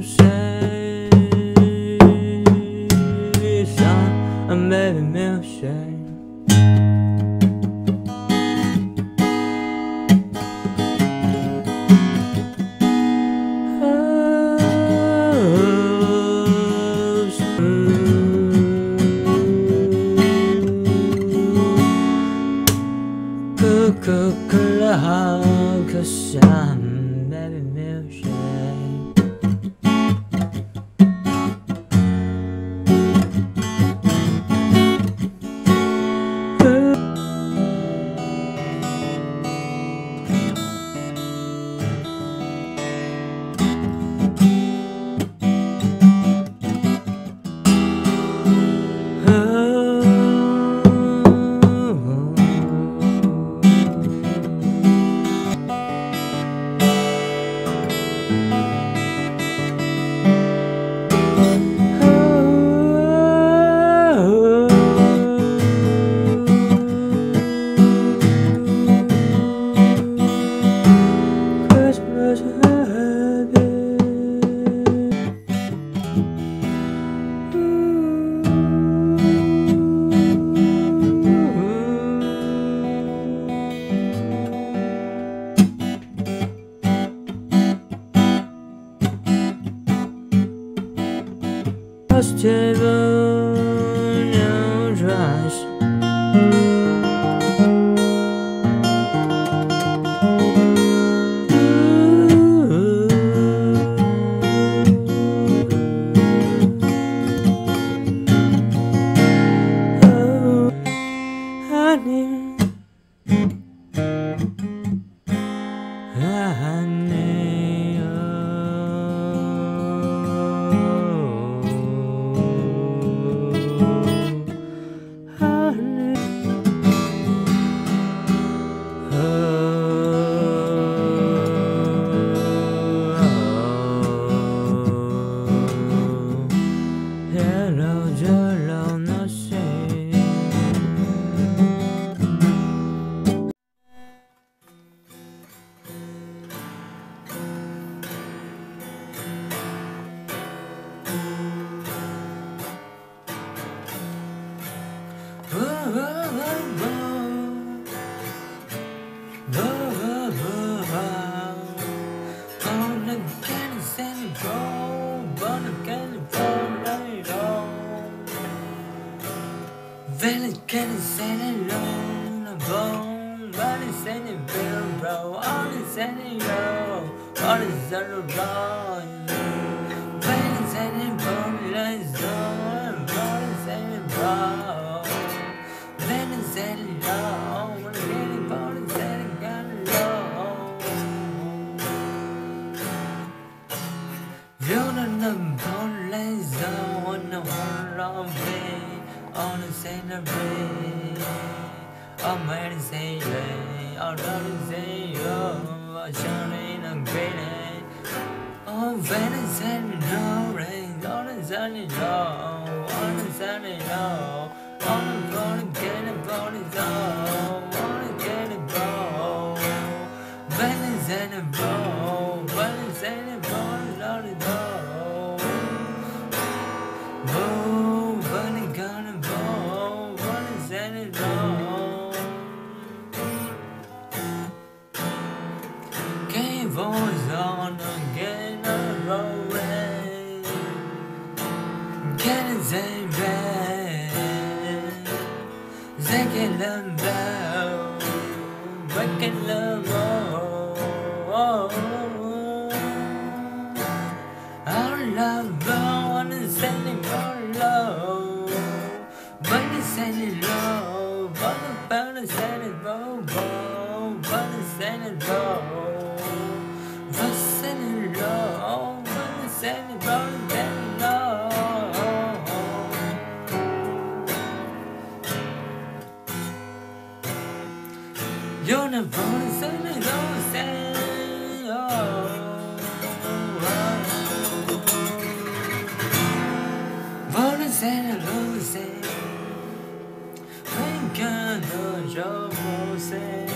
谁想，baby没有谁。可乐好可笑 ，baby 没有谁。Table, no trash. Oh, honey, honey. Valley can't say it alone, a bone, but it's in the barrel, all is in the road, all is on the road. Valley's in the bone, let's go, all is in the road. Valley's in the road, when the little bone is in the gun low. You're not the bone, let's go, on the whole long way. On the scenery, I'm ready to say it. I'm ready to say it. I'm shining and grading. Oh, Venice and no rain. On the sunny low, on the sunny low. On the phone, get a body low. On the get a bow. Venice and a bow. Venice and a bow. On the bow. Oh, Venice gonna bow. Venice and a bow. Game voice on again a rolling. Can't say bad. Second and bell. Breaking the roll. Our love on the sending low. But it's sending low. But it's sending low. But it's sending low. But sending low. But it's sending low. You're not born to send it low. Say, oh. Say hello, say, when can the job say?